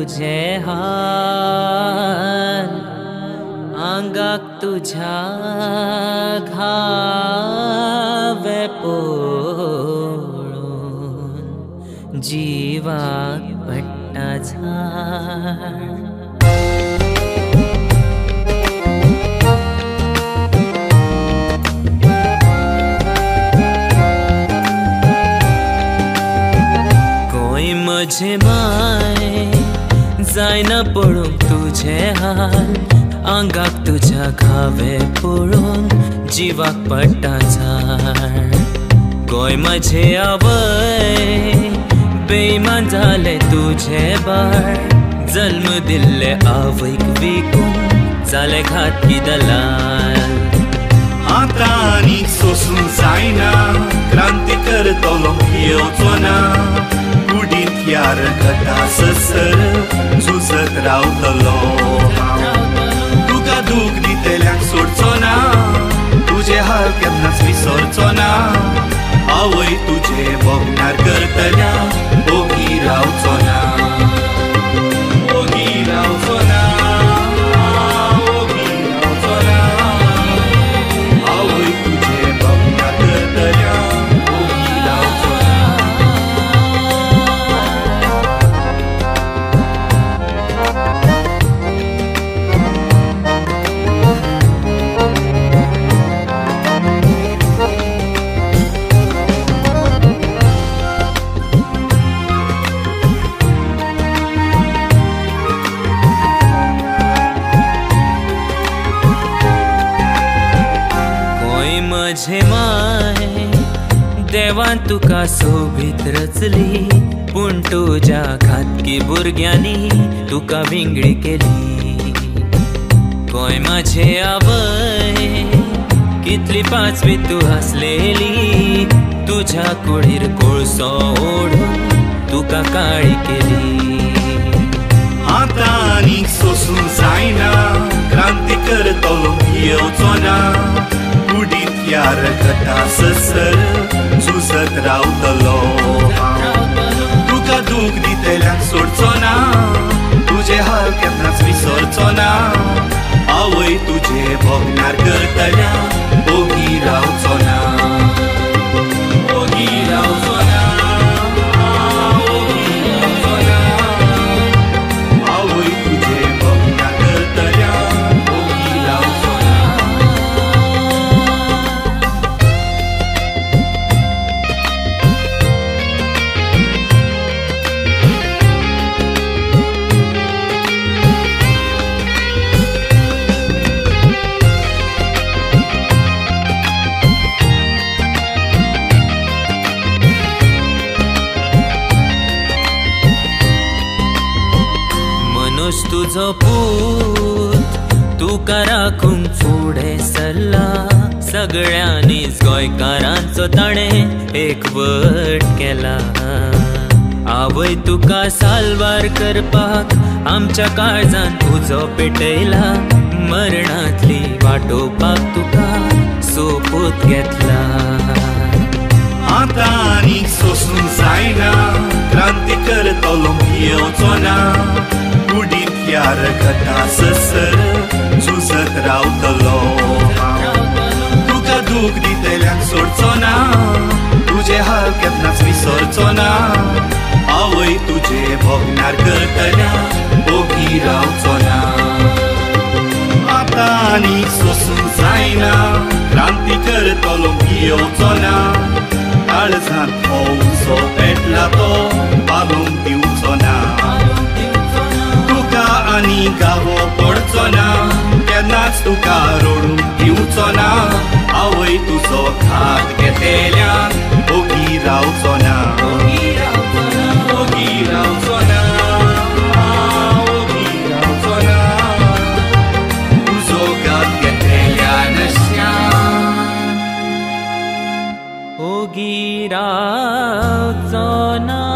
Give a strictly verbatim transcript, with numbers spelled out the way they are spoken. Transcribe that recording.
तुझे हाल आंगाक तुझ्या घावे पळून जीवाक पडटा झाड। म्हजे माय जायना पळूंक तुझे हाल आंगाक तुझ्या घावे पळून जीवाक पडटा झाड। गोंय म्हजे आवय बेईमान जाले तुझे बाळ जल्म दिल्ले आवयक विकून जाले घातकी दलाल। आतां आनीक सोसूंक जायना क्रांती करतलो येवचो ना कुडींत ह्या रगता ससर झुजत रावतलो हांव। तुका दूख दितल्यांक सोडचो ना तुझे हाल केन्नाच विसरचो ना आवय तुजे भोगणार करतल्या ओगी रावचो ना ओगी रावचो ना ओगी रावचो ना आवय तुजे भोगणार करतल्या ओगी रावचो ना। म्हजे माय देवान तुका सोबीत रचली पूण तुज्या घातकी भुरग्यांनी तुका विंगडी केली। गोंय म्हजे आवय कितली पांचवी तू हसलेली तुझ्या कुडीर कोळसो ओढून तुका काळी केली। आतां आनीक सोसूंक जायना क्रांती करतलो येवचो ना कुडींत ह्या रगता ससर झुजत रावतलो हांव। तुका दूख दितल्यांक सोडचो ना तुझे हाल केन्नाच विसरचो ना आवय तुजे भोगणार करतल्या ओगी रावचो ना ओगी रावचो ना ओगी रावचो ना आवय तुजे भोगणार करतल्या ओगी रावचो ना। मनोज तुझो पूत तुका राखूंक फुडें सरला सगळ्यांनीच गोंयकारांचो ताणें एकवट केला। आवय तुका साल्वार करपाक आमच्या काळजांत उजो पेटयला मरणांतली वाटोवपाक तुका सोपूत घेतला। आतां आनीक सोसूंक जायना क्रांती करतलो येवचो ना कुडींत ह्या रगता ससर झुजत रावतलो हांव। तुका दूख दितल्यांक सोडचो ना तुझे हाल केन्नाच विसरचो ना आवय तुजे भोगणार करतल्या ओगी रावचो ना। आतां आनीक सोसूंक जायना क्रांती करतलो येवचो ना काळजांत हो उजो पेटला तो पालूंक दिवचो ना तुका आनी गावो पडचो ना केन्नाच तुका रडूंक दिवचो ना आवय तुजो घात घेतल्यान ओगी रावचो ना ओगी रावचो ना ओगी रावचो ना ओगी रावचो ना तुजो घात घेतल्यान ओगी रावचो ना।